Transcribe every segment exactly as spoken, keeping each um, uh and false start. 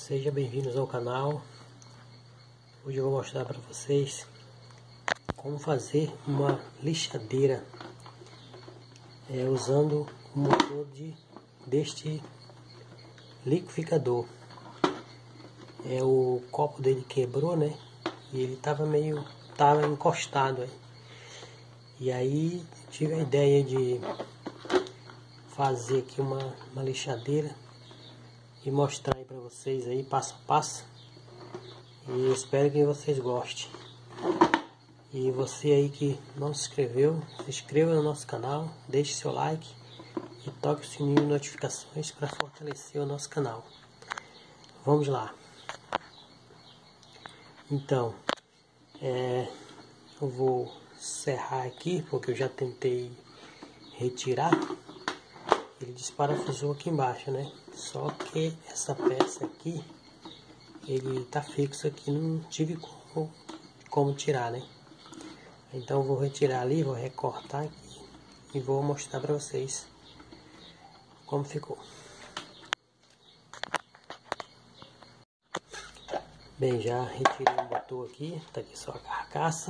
Sejam bem-vindos ao canal. Hoje eu vou mostrar para vocês como fazer uma lixadeira é, usando o motor de, deste liquidificador. É, o copo dele quebrou, né? E ele tava meio tava encostado aí. E aí tive a ideia de fazer aqui uma, uma lixadeira e mostrar aí para vocês aí passo a passo. E espero que vocês gostem. E você aí que não se inscreveu, se inscreva no nosso canal, deixe seu like e toque o sininho de notificações para fortalecer o nosso canal. Vamos lá. Então, é, eu vou serrar aqui porque eu já tentei retirar. Ele desparafusou aqui embaixo, né? Só que essa peça aqui, ele tá fixo aqui, não tive como, como tirar, né? Então eu vou retirar ali, vou recortar aqui e vou mostrar para vocês como ficou. Bem, já retirei o motor aqui, tá aqui só a carcaça.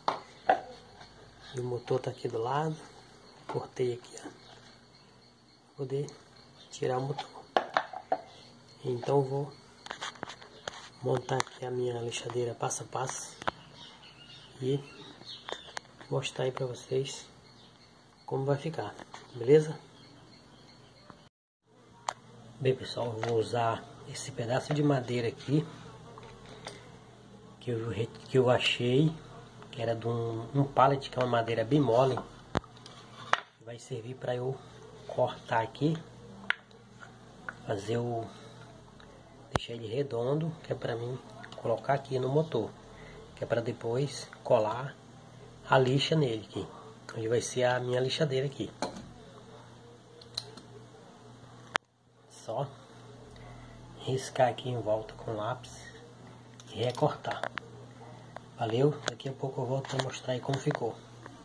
E o motor tá aqui do lado. Cortei aqui, ó, pra poder tirar o motor. Então vou montar aqui a minha lixadeira passo a passo e mostrar aí pra vocês como vai ficar, beleza? Bem, pessoal, eu vou usar esse pedaço de madeira aqui que eu, que eu achei, que era de um, um pallet, que é uma madeira bem mole. Vai servir para eu cortar aqui, fazer o deixar ele redondo, que é para mim colocar aqui no motor, que é para depois colar a lixa nele aqui, onde vai ser a minha lixadeira aqui. Só riscar aqui em volta com lápis e recortar. Valeu? Daqui a pouco eu volto para mostrar aí como ficou.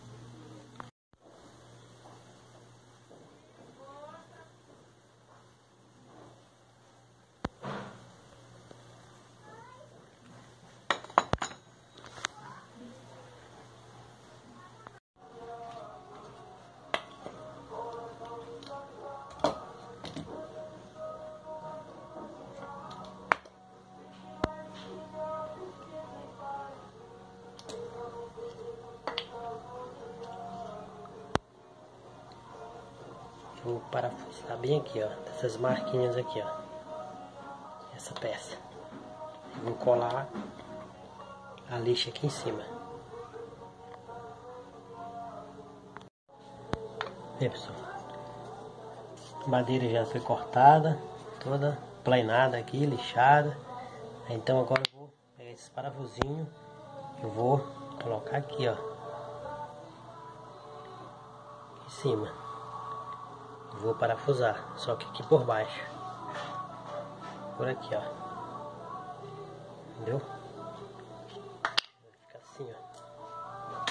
Vou parafusar bem aqui, ó, dessas marquinhas aqui, ó, essa peça. Vou colar a lixa aqui em cima. Bem, pessoal, a madeira já foi cortada, toda planada aqui, lixada. Então agora eu vou pegar esse parafusinho e vou colocar aqui, ó, em cima. Vou parafusar, só que aqui por baixo, por aqui, ó, entendeu? Vai ficar assim, ó.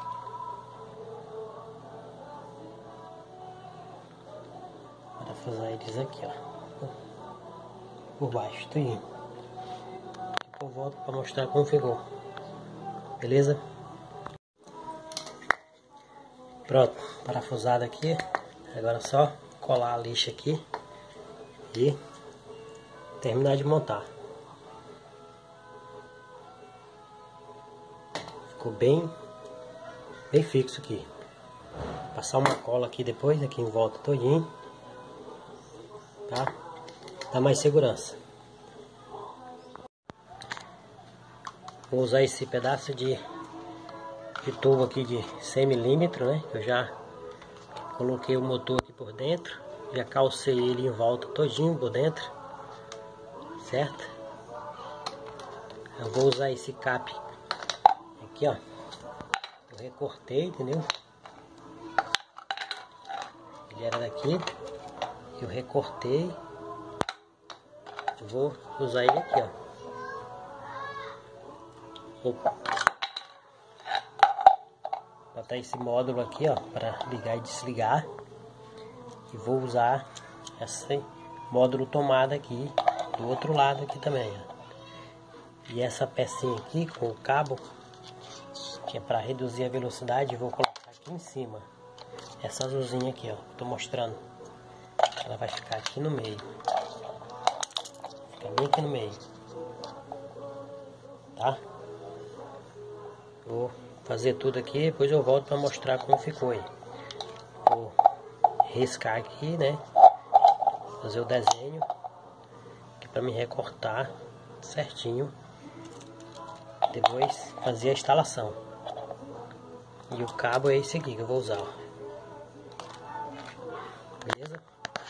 Parafusar eles aqui, ó, por baixo, tudinho. Depois eu volto para mostrar como ficou, beleza? Pronto, parafusado aqui. Agora é só colar a lixa aqui e terminar de montar. Ficou bem, bem fixo aqui. Passar uma cola aqui depois, aqui em volta todinho, tá? Dá mais segurança. Vou usar esse pedaço de, de tubo aqui de cem milímetros, né? Eu já coloquei o motor aqui por dentro, já calcei ele em volta todinho por dentro, certo? Eu vou usar esse cap aqui, ó, eu recortei, entendeu? Ele era daqui, eu recortei, eu vou usar ele aqui, ó. Vou botar esse módulo aqui, ó, para ligar e desligar. E vou usar esse módulo tomada aqui do outro lado aqui também, ó. E essa pecinha aqui com o cabo, que é para reduzir a velocidade, eu vou colocar aqui em cima. Essa azulzinha aqui, ó, tô mostrando. Ela vai ficar aqui no meio. Fica bem aqui no meio. Tá? Vou fazer tudo aqui, depois eu volto para mostrar como ficou aí. Vou riscar aqui, né? Fazer o desenho aqui para me recortar certinho. Depois fazer a instalação. E o cabo é esse aqui que eu vou usar, ó. Beleza?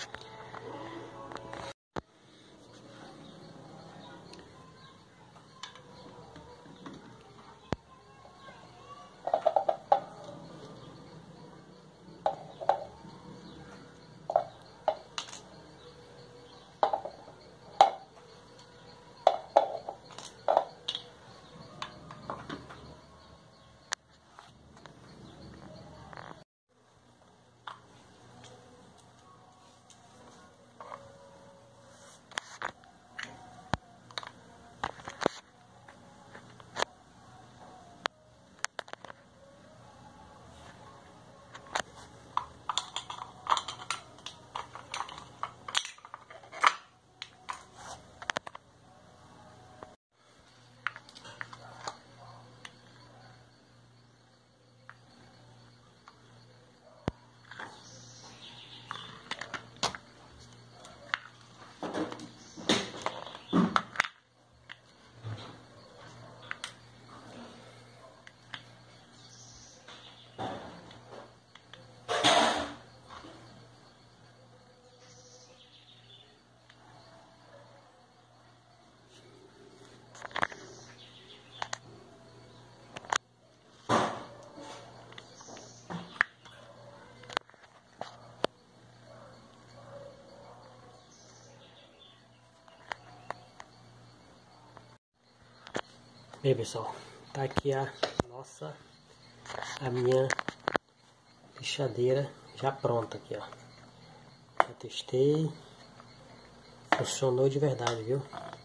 Bem, pessoal, tá aqui a nossa, a minha lixadeira já pronta aqui, ó. Já testei, funcionou de verdade, viu?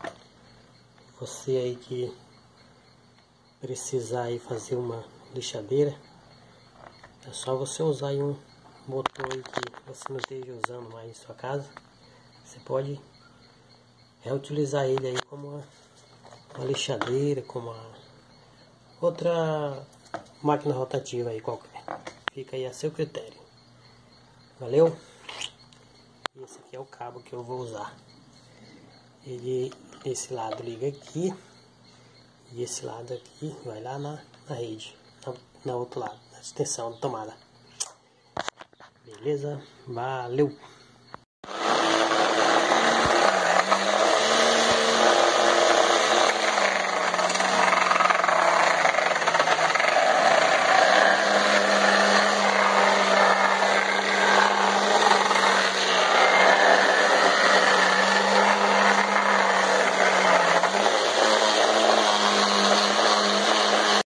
Você aí que precisar aí fazer uma lixadeira, é só você usar aí um motor aí que você não esteja usando mais em sua casa. Você pode reutilizar ele aí como uma uma lixadeira, como uma outra máquina rotativa aí qualquer. Fica aí a seu critério. Valeu? E esse aqui é o cabo que eu vou usar. Ele, esse lado liga aqui e esse lado aqui vai lá na, na rede, na, na outro lado, na extensão da tomada. Beleza? Valeu!